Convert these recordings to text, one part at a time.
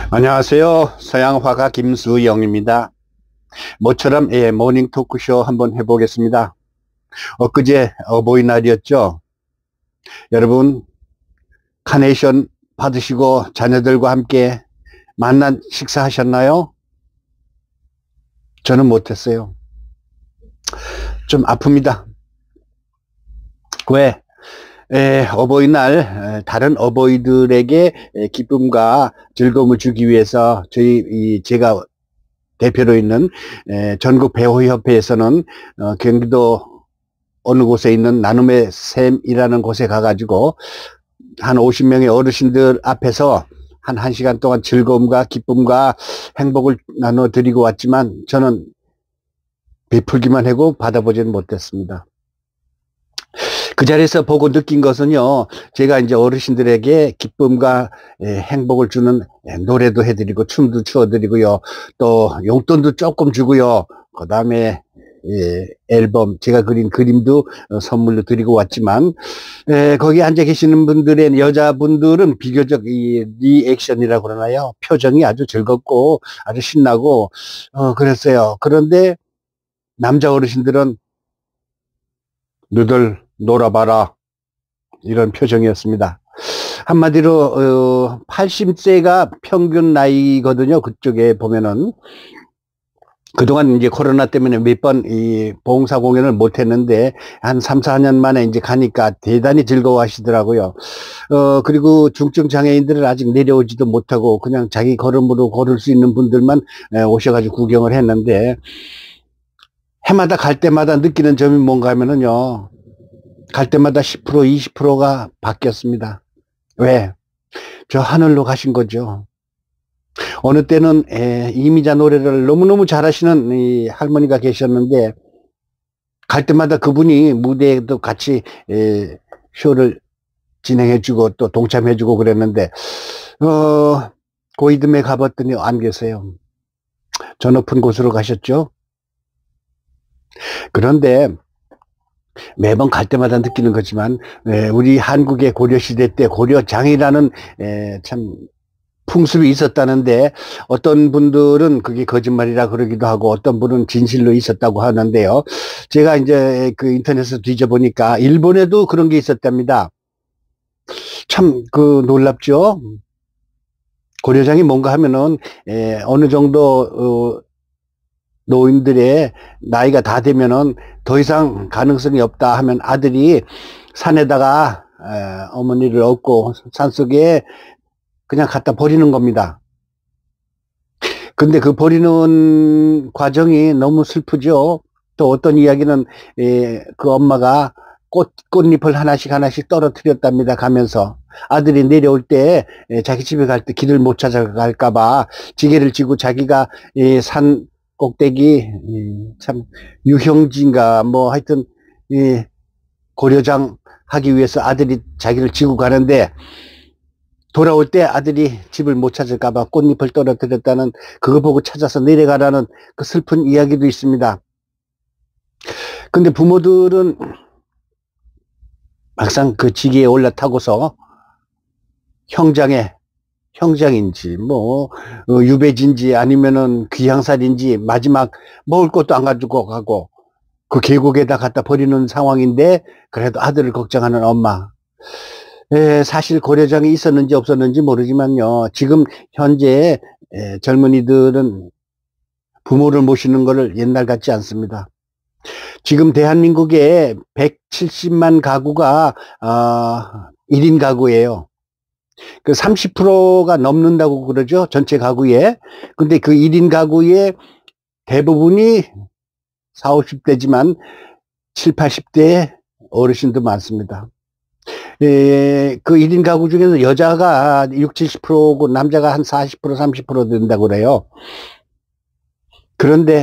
안녕하세요. 서양화가 김수영입니다. 모처럼 모닝 토크쇼 한번 해보겠습니다. 엊그제 어버이날이었죠. 여러분 카네이션 받으시고 자녀들과 함께 만난 식사하셨나요? 저는 못했어요. 좀 아픕니다. 왜? 어버이날 다른 어버이들에게 기쁨과 즐거움을 주기 위해서 제가 대표로 있는 전국 배우협회에서는 경기도 어느 곳에 있는 나눔의 샘이라는 곳에 가가지고 한 50명의 어르신들 앞에서 한 1시간 동안 즐거움과 기쁨과 행복을 나눠드리고 왔지만 저는 베풀기만 하고 받아보지는 못했습니다. 그 자리에서 보고 느낀 것은요, 제가 이제 어르신들에게 기쁨과 행복을 주는 노래도 해드리고 춤도 추어드리고요, 또 용돈도 조금 주고요, 그 다음에 앨범, 제가 그린 그림도 선물로 드리고 왔지만, 거기 앉아 계시는 분들의 여자분들은 비교적 이 리액션이라고 그러나요? 표정이 아주 즐겁고 아주 신나고 그랬어요. 그런데 남자 어르신들은 너들 놀아봐라, 이런 표정이었습니다. 한마디로 80세가 평균 나이거든요. 그쪽에 보면은 그동안 이제 코로나 때문에 몇 번 이 봉사 공연을 못 했는데 한 3, 4년 만에 이제 가니까 대단히 즐거워하시더라고요. 그리고 중증 장애인들은 아직 내려오지도 못하고 그냥 자기 걸음으로 걸을 수 있는 분들만 오셔가지고 구경을 했는데, 해마다 갈 때마다 느끼는 점이 뭔가 하면은요, 갈 때마다 10%, 20%가 바뀌었습니다. 왜? 저 하늘로 가신 거죠. 어느 때는 이미자 노래를 너무너무 잘하시는 이 할머니가 계셨는데, 갈 때마다 그분이 무대에도 같이 쇼를 진행해주고 또 동참해주고 그랬는데, 고이듬에 가봤더니 안 계세요. 저 높은 곳으로 가셨죠. 그런데 매번 갈 때마다 느끼는 거지만 우리 한국의 고려시대 때 고려장이라는 참 풍습이 있었다는데, 어떤 분들은 그게 거짓말이라 그러기도 하고 어떤 분은 진실로 있었다고 하는데요. 제가 이제 그 인터넷에서 뒤져보니까 일본에도 그런 게 있었답니다. 참 놀랍죠. 고려장이 뭔가 하면은 어느 정도 노인들의 나이가 다 되면은 더 이상 가능성이 없다 하면 아들이 산에다가 어머니를 업고 산속에 그냥 갖다 버리는 겁니다. 근데 그 버리는 과정이 너무 슬프죠. 또 어떤 이야기는 그 엄마가 꽃잎을 하나씩 하나씩 떨어뜨렸답니다. 가면서 아들이 내려올 때 자기 집에 갈 때 길을 못 찾아갈까 봐 지게를 지고 자기가 산 꼭대기 참 유형진가 뭐 하여튼 고려장 하기 위해서 아들이 자기를 지고 가는데, 돌아올 때 아들이 집을 못 찾을까 봐 꽃잎을 떨어뜨렸다는, 그거 보고 찾아서 내려가라는 그 슬픈 이야기도 있습니다. 근데 부모들은 막상 그 지게에 올라타고서 형장인지 뭐 유배지인지 아니면은 귀향살인지 마지막 먹을 것도 안 가지고 가고 그 계곡에다 갖다 버리는 상황인데, 그래도 아들을 걱정하는 엄마. 사실 고려장이 있었는지 없었는지 모르지만요, 지금 현재 젊은이들은 부모를 모시는 것을 옛날 같지 않습니다. 지금 대한민국에 170만 가구가 1인 가구예요. 그 30%가 넘는다고 그러죠, 전체 가구에. 근데 그 1인 가구의 대부분이 40, 50대지만 7, 80대의 어르신도 많습니다. 그 1인 가구 중에서 여자가 60, 70%고 남자가 한 40%, 30% 된다고 그래요. 그런데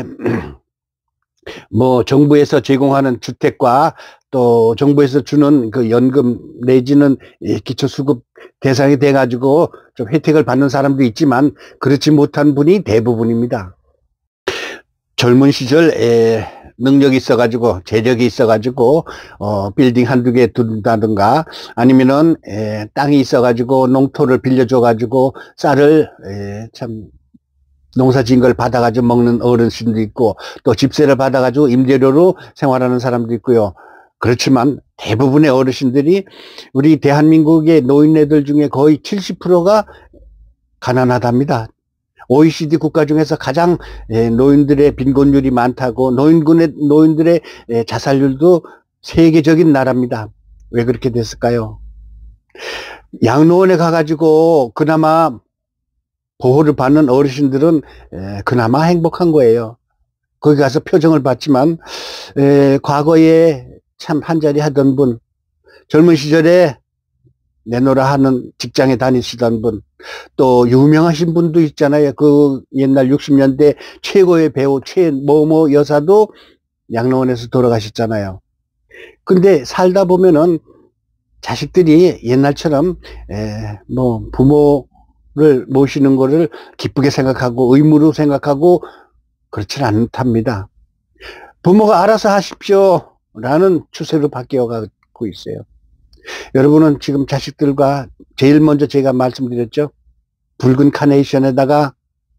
뭐 정부에서 제공하는 주택과 또 정부에서 주는 그 연금 내지는 기초수급 대상이 돼가지고 좀 혜택을 받는 사람도 있지만 그렇지 못한 분이 대부분입니다. 젊은 시절 능력이 있어가지고, 재력이 있어가지고, 빌딩 한두 개 둔다든가, 아니면은, 땅이 있어가지고, 농토를 빌려줘가지고, 쌀을, 참, 농사 지은 걸 받아가지고 먹는 어르신도 있고, 또 집세를 받아가지고 임대료로 생활하는 사람도 있고요. 그렇지만 대부분의 어르신들이 우리 대한민국의 노인네들 중에 거의 70%가 가난하답니다. OECD 국가 중에서 가장 노인들의 빈곤율이 많다고, 노인들의 자살률도 세계적인 나라입니다. 왜 그렇게 됐을까요? 양로원에 가가지고 그나마 보호를 받는 어르신들은 그나마 행복한 거예요. 거기 가서 표정을 봤지만 과거에 참 한자리 하던 분, 젊은 시절에 내노라 하는 직장에 다니시던 분, 또 유명하신 분도 있잖아요. 그 옛날 60년대 최고의 배우 최모모 여사도 양로원에서 돌아가셨잖아요. 근데 살다 보면은 자식들이 옛날처럼 뭐 부모를 모시는 거를 기쁘게 생각하고 의무로 생각하고 그렇진 않답니다. 부모가 알아서 하십시오 라는 추세로 바뀌어 가고 있어요. 여러분은 지금 자식들과 제일 먼저 제가 말씀드렸죠. 붉은 카네이션에다가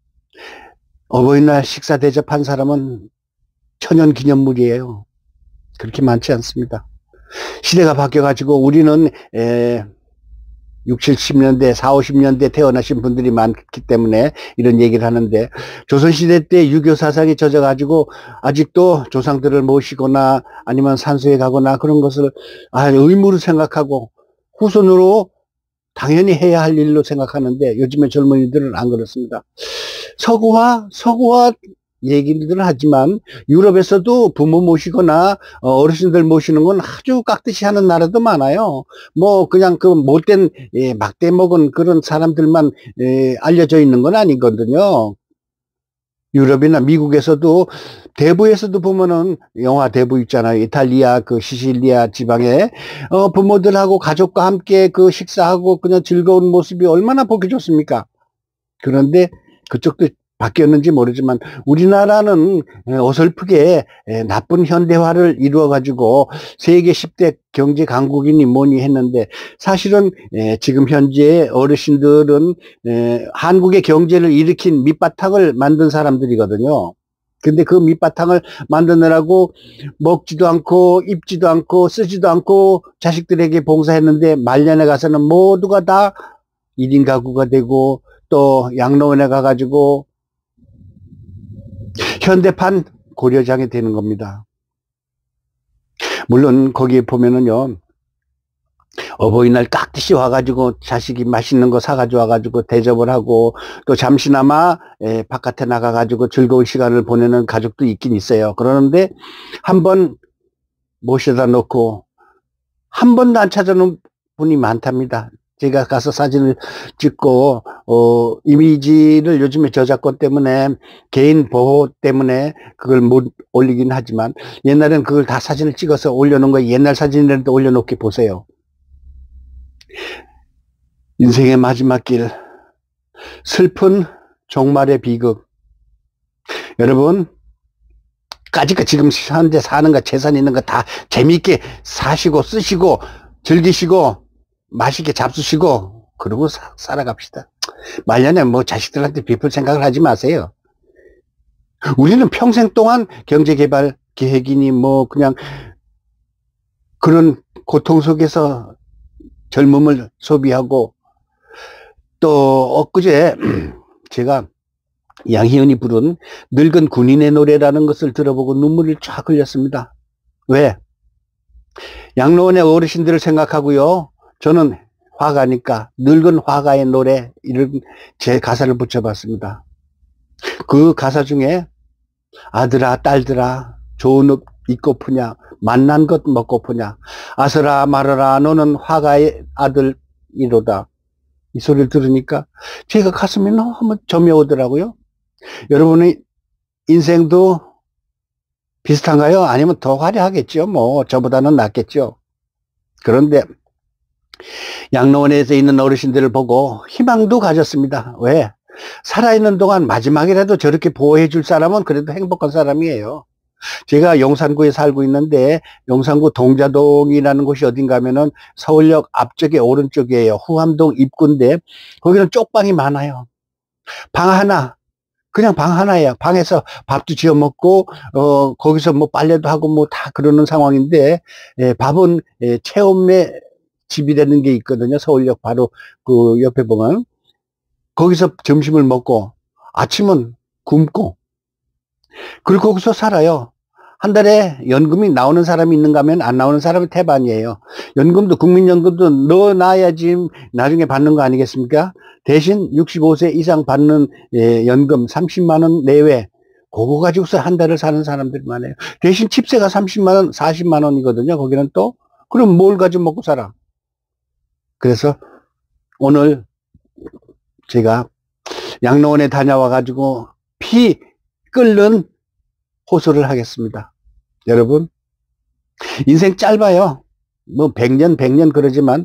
어버이날 식사 대접한 사람은 천연기념물이에요. 그렇게 많지 않습니다. 시대가 바뀌어가지고 우리는 60, 70년대, 40, 50년대 태어나신 분들이 많기 때문에 이런 얘기를 하는데, 조선시대 때 유교 사상이 젖어가지고 아직도 조상들을 모시거나 아니면 산소에 가거나 그런 것을 의무로 생각하고 후손으로 당연히 해야 할 일로 생각하는데, 요즘의 젊은이들은 안 그렇습니다. 서구화 얘기들은 하지만 유럽에서도 부모 모시거나 어르신들 모시는 건 아주 깍듯이 하는 나라도 많아요. 뭐 그냥 그 못된 막대 먹은 그런 사람들만 알려져 있는 건 아니거든요. 유럽이나 미국에서도 대부에서도 보면은 영화 대부 있잖아요. 이탈리아 그 시실리아 지방에 부모들하고 가족과 함께 그 식사하고 그냥 즐거운 모습이 얼마나 보기 좋습니까? 그런데 그쪽도 바뀌었는지 모르지만 우리나라는 어설프게 나쁜 현대화를 이루어 가지고 세계 10대 경제 강국이니 뭐니 했는데, 사실은 지금 현재 어르신들은 한국의 경제를 일으킨 밑바탕을 만든 사람들이거든요. 근데 그 밑바탕을 만드느라고 먹지도 않고 입지도 않고 쓰지도 않고 자식들에게 봉사했는데, 말년에 가서는 모두가 다 1인 가구가 되고 또 양로원에 가가지고 현대판 고려장이 되는 겁니다. 물론 거기에 보면은요, 어버이날 깍듯이 와가지고 자식이 맛있는 거 사가지고 와가지고 대접을 하고 또 잠시나마 바깥에 나가가지고 즐거운 시간을 보내는 가족도 있긴 있어요. 그러는데 한번 모셔다 놓고 한 번도 안 찾아놓은 분이 많답니다. 제가 가서 사진을 찍고 이미지를 요즘에 저작권 때문에 개인 보호 때문에 그걸 못 올리긴 하지만, 옛날엔 그걸 다 사진을 찍어서 올려놓은 거, 옛날 사진이라도 올려놓게 보세요. 인생의 마지막 길, 슬픈 종말의 비극. 여러분, 까짓거 지금 현재 사는 거, 재산 있는 거 다 재미있게 사시고 쓰시고 즐기시고 맛있게 잡수시고 그러고 살아갑시다. 말년에 뭐 자식들한테 베풀 생각을 하지 마세요. 우리는 평생 동안 경제개발 계획이니 뭐 그냥 그런 고통 속에서 젊음을 소비하고, 또 엊그제 제가 양희은이 부른 늙은 군인의 노래라는 것을 들어보고 눈물이 쫙 흘렸습니다. 왜? 양로원의 어르신들을 생각하고요, 저는 화가니까 늙은 화가의 노래, 이런 제 가사를 붙여봤습니다. 그 가사 중에 아들아 딸들아 좋은 옷 입고프냐, 맛난 것 먹고프냐, 아서라 말어라 너는 화가의 아들이로다. 이 소리를 들으니까 제가 가슴이 너무 저며오더라고요. 여러분의 인생도 비슷한가요? 아니면 더 화려하겠죠. 뭐 저보다는 낫겠죠. 그런데 양로원에서 있는 어르신들을 보고 희망도 가졌습니다. 왜? 살아있는 동안 마지막이라도 저렇게 보호해 줄 사람은 그래도 행복한 사람이에요. 제가 용산구에 살고 있는데 용산구 동자동이라는 곳이 어딘가 하면은 서울역 앞쪽에 오른쪽이에요. 후암동 입구인데 거기는 쪽방이 많아요. 방 하나, 그냥 방 하나예요. 방에서 밥도 지어 먹고 거기서 뭐 빨래도 하고 뭐 다 그러는 상황인데 밥은 체험의 집이라는 게 있거든요. 서울역 바로 그 옆에 보면 거기서 점심을 먹고 아침은 굶고 그리고 거기서 살아요. 한 달에 연금이 나오는 사람이 있는가 하면 안 나오는 사람이 태반이에요. 연금도 국민연금도 넣어놔야지 나중에 받는 거 아니겠습니까? 대신 65세 이상 받는 연금 30만 원 내외 그거 가지고서 한 달을 사는 사람들이 많아요. 대신 칩세가 30만 원, 40만 원이거든요. 거기는 또 그럼 뭘 가지고 먹고 살아? 그래서 오늘 제가 양로원에 다녀와 가지고 피 끓는 호소를 하겠습니다. 여러분, 인생 짧아요. 뭐 100년 그러지만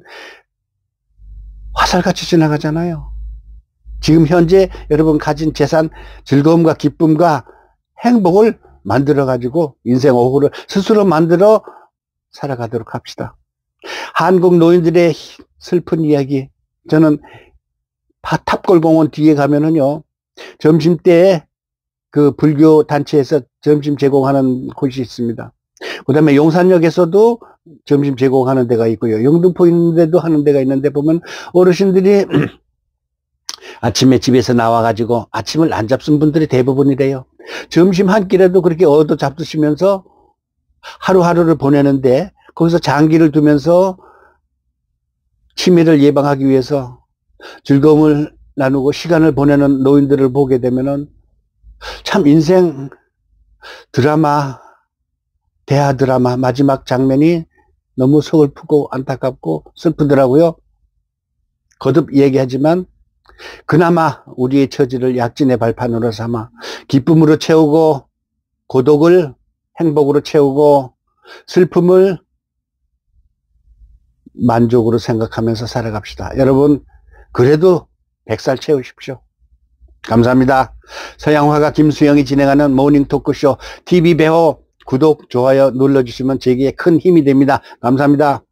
화살같이 지나가잖아요. 지금 현재 여러분 가진 재산, 즐거움과 기쁨과 행복을 만들어 가지고 인생 오후를 스스로 만들어 살아가도록 합시다. 한국 노인들의 슬픈 이야기, 저는 탑골공원 뒤에 가면은요, 점심때에 그 불교 단체에서 점심 제공하는 곳이 있습니다. 그 다음에 용산역에서도 점심 제공하는 데가 있고요. 영등포 있는 데도 하는 데가 있는데 보면 어르신들이 아침에 집에서 나와가지고 아침을 안 잡순 분들이 대부분이래요. 점심 한 끼라도 그렇게 얻어 잡수시면서 하루하루를 보내는데 거기서 장기를 두면서 치매를 예방하기 위해서 즐거움을 나누고 시간을 보내는 노인들을 보게 되면은 참 인생 드라마, 대하 드라마 마지막 장면이 너무 서글프고 안타깝고 슬프더라고요. 거듭 얘기하지만 그나마 우리의 처지를 약진의 발판으로 삼아 기쁨으로 채우고 고독을 행복으로 채우고 슬픔을 만족으로 생각하면서 살아갑시다. 여러분, 그래도 100살 채우십시오. 감사합니다. 서양화가 김수영이 진행하는 모닝 토크쇼 TV 배호 구독, 좋아요 눌러주시면 제게 큰 힘이 됩니다. 감사합니다.